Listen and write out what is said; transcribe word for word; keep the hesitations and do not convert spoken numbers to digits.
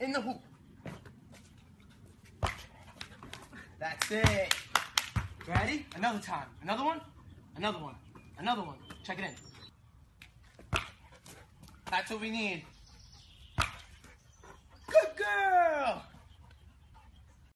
in the hoop. That's it. Ready? Another time. Another one. Another one. Another one. Check it in. That's what we need.